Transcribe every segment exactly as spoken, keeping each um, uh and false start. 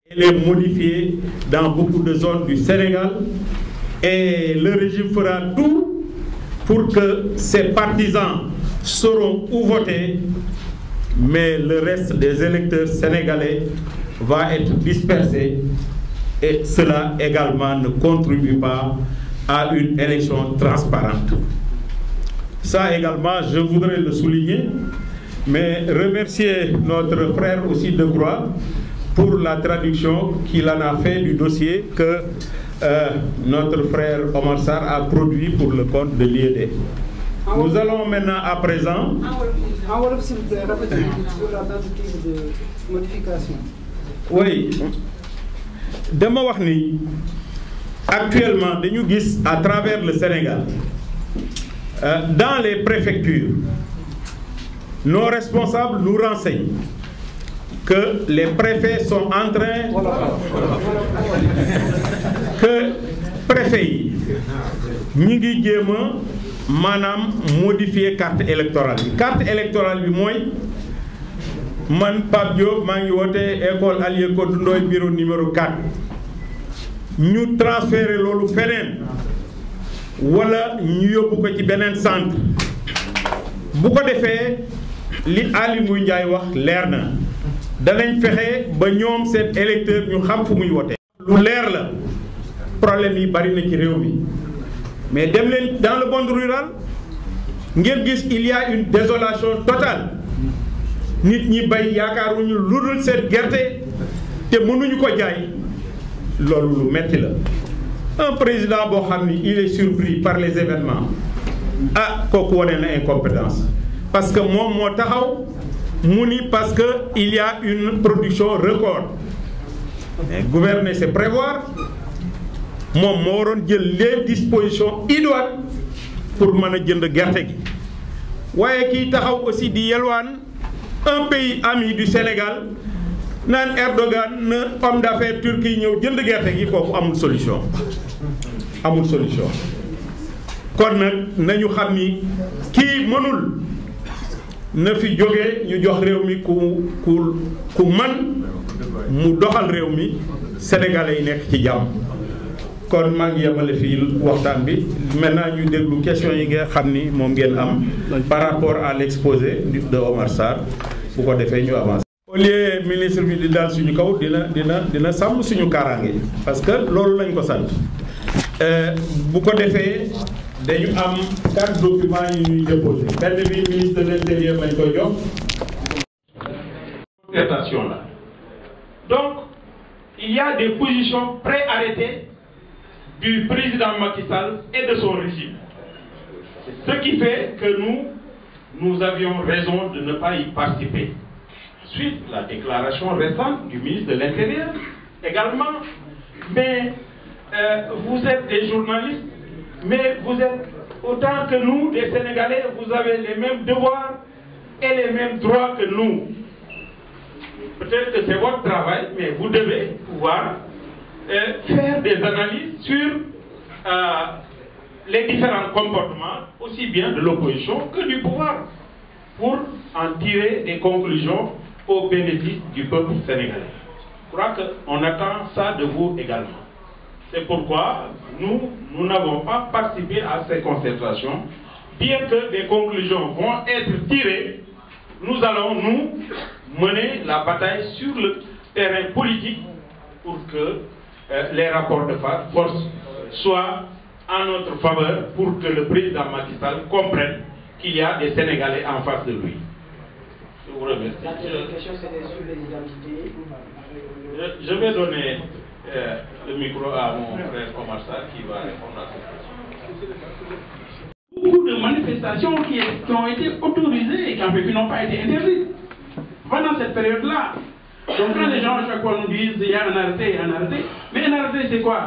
Elle est modifiée dans beaucoup de zones du Sénégal et le régime fera tout pour que ses partisans sauront où voter, mais le reste des électeurs sénégalais va être dispersé et cela également ne contribue pas à une élection transparente. Ça également, je voudrais le souligner, mais remercier notre frère aussi de Croix pour la traduction qu'il en a fait du dossier que euh, notre frère Omar Sarr a produit pour le compte de l'I E D. Nous allons maintenant à présent... En Wolof, s'il vous plaît, rapidement, sur la tentative de modification. Oui. Dama wax ni actuellement dañu gis à travers le Sénégal euh, dans les préfectures nos responsables nous renseignent que les préfets sont en train que préfets yi ñi ngi jéem a maanaam modifier carte électorale bi carte électorale bi mooy man Pape Diop maa ngi woote école Alié Kodou Ndoye bureau numéro quatre ñu transféré loolu feneen wala ñu yóbbu ko ci beneen centre bu ko defee li Aly Ngouille Ndiaye wax leer na danañ fexe ba ñoom seen électeur ñu xam fu muy wote lu leer la problème yi bari na ci réew mi mais dem leen dans le monde rural ngeen gis il y a une désolation totale nit ñi bay yaakaaruñu lu dul seen gerte te mënuñu ko jaay loolu lu metti la un président boo xam ni il est surpris par les événements ah kooku wane na incompétence parce que moom moo taxaw mu ni parce que il y a une production record mais gouverner c'est prévoir moom moo waroon jël les dispositions idoines pour mën a jënd gerte gi waaye kii taxaw aussi di yelwaan un pays ami du Sénégal naan Erdogan na homme d'affaires turc yi ñëw jënd gerte gi kooku amul solution amul solution kon nag nañu xam ni kii mënul na fi jógee ñu jox réew mi ku ku ku man mu doxal réew mi sénégalais yi nekk ci jàmm kon maa ngi yemale fii waxtaan bi maintenant ñu déglu question yi nga xam ni moom ngeen am par rapport à l'exposé de Omar Sarr bu ko defee ñu avancer. au lieu ministre bi di daal suñu kaw dina dina dina sàmm suñu kaaraange parce que loolu lañ ko sant bu ko defee dañu am quatre documents yi ñuy déposé benn bi ministre de l'intérieur lañ koy jox. Concertation là. Donc il y a des positions préarrêtées du président Macky Sall et de son régime. Ce qui fait que nous, nous avions raison de ne pas y participer. Suite la déclaration récente du ministre de l'Intérieur également. Mais euh, vous êtes des journalistes, mais vous êtes autant que nous, des Sénégalais, vous avez les mêmes devoirs et les mêmes droits que nous. Peut-être que c'est votre travail, mais vous devez pouvoir Euh, faire des analyses sur euh, les différents comportements, aussi bien de l'opposition que du pouvoir, pour en tirer des conclusions au bénéfice du peuple sénégalais. Je crois qu'on attend ça de vous également. C'est pourquoi nous, nous n'avons pas participé à ces concertations. Bien que des conclusions vont être tirées, nous allons nous mener la bataille sur le terrain politique pour que Euh, les rapports de force soient en notre faveur pour que le président Macky Sall comprenne qu'il y a des Sénégalais en face de lui. Je vous remercie. La question c'était sur les identités. Je, je vais donner euh, le micro à mon frère Omar Sarr qui va répondre à cette question. Beaucoup de manifestations qui, qui ont été autorisées et qui, en fait, qui n'ont pas été interdites pendant cette période-là. Donc quand les gens à chaque fois nous disent il y a un arrêté, un arrêté, mais un arrêté c'est quoi?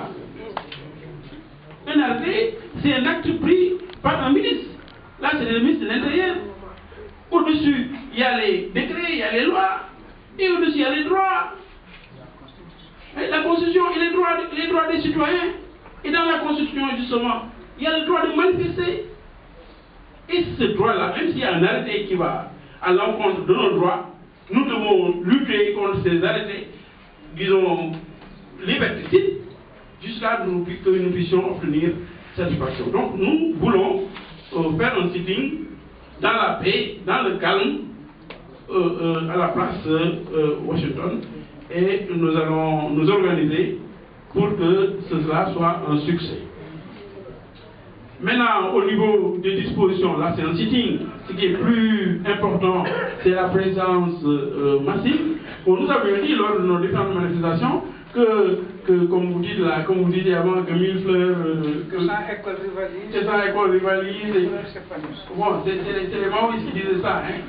Un arrêté c'est un acte pris par un ministre. Là c'est le ministre de l'Intérieur. Au-dessus il y a les décrets, il y a les lois, et au-dessus il y a les droits. Et la Constitution et les droits, les droits des citoyens. Et dans la Constitution justement, il y a le droit de manifester. Et ce droit-là, même s'il y a un arrêté qui va à l'encontre de nos droits, nous devons lutter contre ces arrêtés disons, liberticide, jusqu'à ce que nous puissions obtenir satisfaction. Donc nous voulons euh, faire un sitting dans la paix, dans le calme, euh, euh, à la place euh, Washington, et nous allons nous organiser pour que cela soit un succès. Maintenant, au niveau des dispositions, là c'est un sitting. Ce qui est plus important, c'est la présence euh, massive. Bon, nous avions dit lors de nos différentes manifestations que, que comme vous dites là, comme vous disiez avant, que mille fleurs, euh, que cent écoles rivalisent. c'est ça, écoles rivalisent. Et... C'est pas nous. Bon, c'est les, les Maoïs qui disaient ça, hein.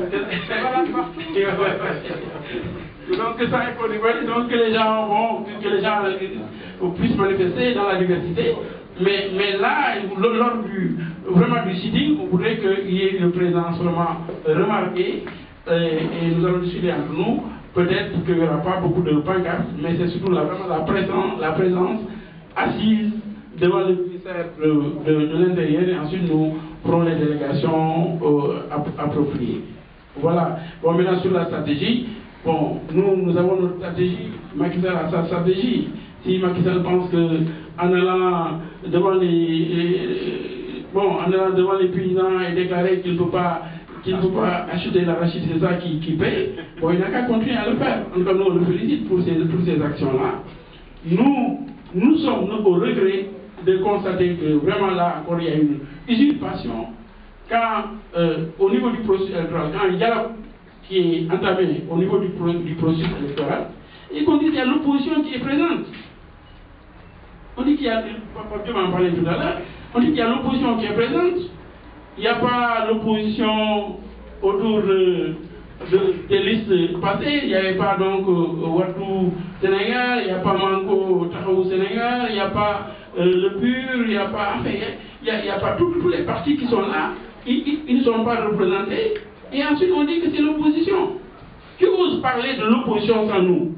Donc que ça écoles rivalisent, donc que les gens vont, que les gens euh, puissent manifester dans la diversité. Mais, mais là, lors du, vraiment du sitting, on voudrait qu'il y ait une présence vraiment remarquée, et, et nous allons discuter entre nous. Peut-être qu'il n'y aura pas beaucoup de pancartes, mais c'est surtout la, vraiment la présence, la présence assise devant le ministère de, de, de l'Intérieur, et ensuite nous ferons les délégations euh, appropriées. Voilà. Bon, maintenant sur la stratégie, bon, nous, nous avons notre stratégie, Macky Sall a sa stratégie. Si Macky Sall pense qu'en allant devant les, les, bon, en allant devant les paysans et déclarer qu'il ne peut pas qu'il ne peut pas acheter l'arachide, c'est ça qui, qui paye, bon, il n'a qu'à continuer à le faire. En tout cas, nous, on le félicite pour ces, pour ces actions-là. Nous, nous sommes au regret de constater que vraiment là, encore, il y a une usurpation. Quand, euh, au niveau du processus électoral, quand il y a dialogue qui est entamé au niveau du, du processus électoral, et qu'on dit qu'il y a l'opposition qui est présente. On dit qu'il y a, Papa Dieu m'en parlait tout à l'heure, on dit qu'il y a l'opposition qui est présente. Il n'y a pas l'opposition autour de, de, des listes passées, il n'y avait pas donc euh, Ouadou Sénégal, il n'y a pas Manko Tahaou Sénégal, il n'y a pas euh, le P U R, il n'y a pas, enfin, il n'y a, a, a pas tous les partis qui sont là, ils, ils, ils ne sont pas représentés, et ensuite on dit que c'est l'opposition. Qui ose parler de l'opposition sans nous?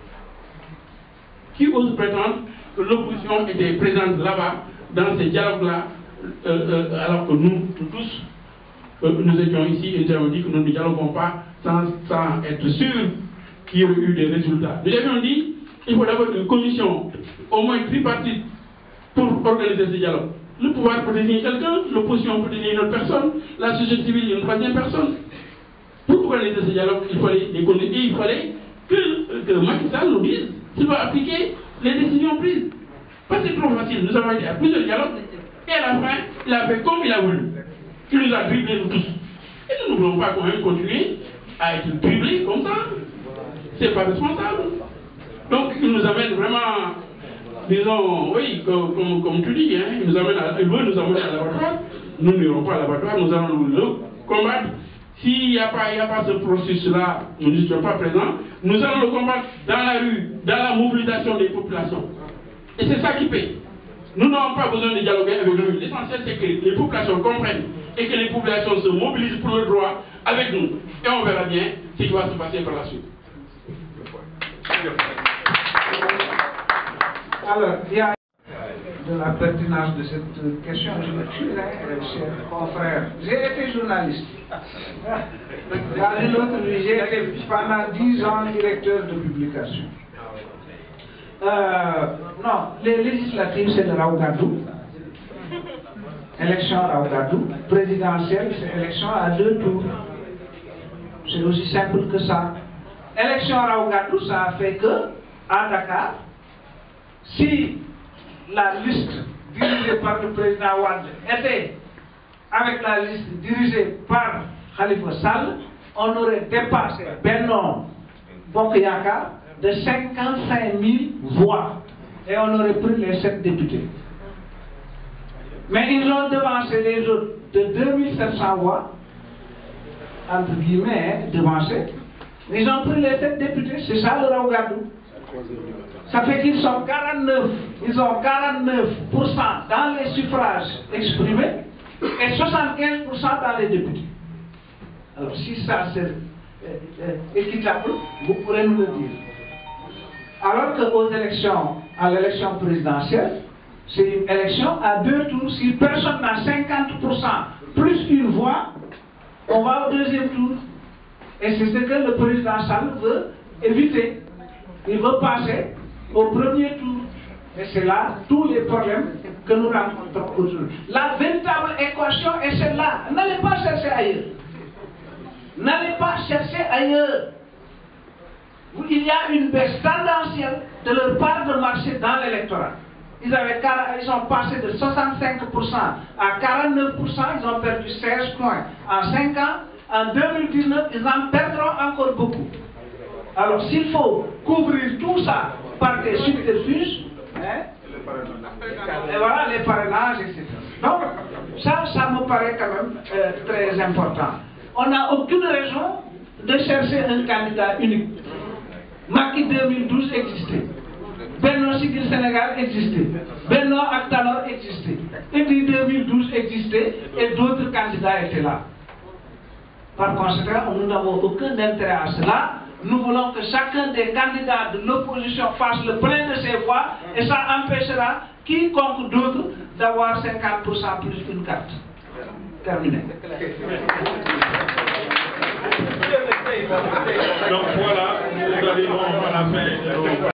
Qui ose prétendre que l'opposition était présente là-bas, dans ces dialogues-là, euh, euh, alors que nous, nous tous, euh, nous étions ici et nous avons dit que nous ne dialoguons pas sans, sans être sûrs qu'il y aurait eu des résultats. Nous avions dit qu'il faut d'abord une commission, au moins tripartite, pour organiser ce dialogue. Le pouvoir peut désigner quelqu'un, l'opposition peut désigner une autre personne, la société civile une troisième personne. Pour organiser ce dialogue, il fallait des conditions, et il fallait que, que Macky Sall nous dise s'il va appliquer les décisions prises. Parce que c'est trop facile, nous avons été à plusieurs dialogues, et à la fin, il a fait comme il a voulu. Il nous a dribblés nous tous. Et nous ne voulons pas quand même continuer à être dribblés comme ça. C'est pas responsable. Donc il nous amène vraiment, disons, oui, comme, comme, comme tu dis, hein, il, nous amène à, il veut nous amener à l'abattoir. Nous n'irons pas à l'abattoir, nous allons le combattre. S'il n'y a, a pas ce processus-là, nous ne sommes pas présents, nous allons le combattre dans la rue, dans la mobilisation des populations. Et c'est ça qui paye. Nous n'avons pas besoin de dialoguer avec nous. L'essentiel, c'est que les populations comprennent et que les populations se mobilisent pour leurs droits avec nous. Et on verra bien ce qui va se passer par la suite. Alors, il y a de la pertinence de cette question, je me tue, cher confrère. J'ai été journaliste. Dans une autre vie, j'ai été pendant dix ans directeur de publication. Euh, non, les législatives, c'est le Raougadou. Élection Raougadou. Présidentielle, c'est élection à deux tours. C'est aussi simple que ça. Élection Raougadou, ça a fait que, à Dakar, si la liste dirigée par le président Wade était avec la liste dirigée par Khalifa Sall, on aurait dépassé Benno Bokk Yakaar de cinquante-cinq mille voix et on aurait pris les sept députés. Mais ils ont devancé les autres de deux mille sept cents voix, entre guillemets, devancé. Ils ont pris les sept députés, c'est ça le Raougadou. Ça fait qu'ils sont quarante-neuf, ils ont quarante-neuf pour cent dans les suffrages exprimés et soixante-quinze pour cent dans les députés. Alors si ça c'est euh, équitable, vous pourrez nous le dire. Alors qu'aux élections, à l'élection présidentielle, c'est une élection à deux tours. Si personne n'a cinquante pour cent plus une voix, on va au deuxième tour. Et c'est ce que le président Sall veut éviter. Il veut passer au premier tour. Et c'est là tous les problèmes que nous rencontrons aujourd'hui. La véritable équation est celle-là. N'allez pas chercher ailleurs. N'allez pas chercher ailleurs. Il y a une baisse tendancielle de leur part de marché dans l'électorat. Ils, avaient, ils sont passés de soixante-cinq pour cent à quarante-neuf pour cent, ils ont perdu seize points en cinq ans. En deux mille dix-neuf, ils en perdront encore beaucoup. Alors s'il faut couvrir tout ça par des subterfuges, hein, et voilà les parrainages, et cetera. Donc ça, ça me paraît quand même euh, très important. On n'a aucune raison de chercher un candidat unique. Macky deux mille douze existait. Benno Siggil Sénégal existait. Benno ak Tanor existait. Idy deux mille douze existait et d'autres candidats étaient là. Par conséquent, nous n'avons aucun intérêt à cela. Nous voulons que chacun des candidats de l'opposition fasse le plein de ses voix et ça empêchera quiconque d'autre d'avoir cinquante pour cent plus une carte. Terminé. Donc voilà, nous arrivons à la fin.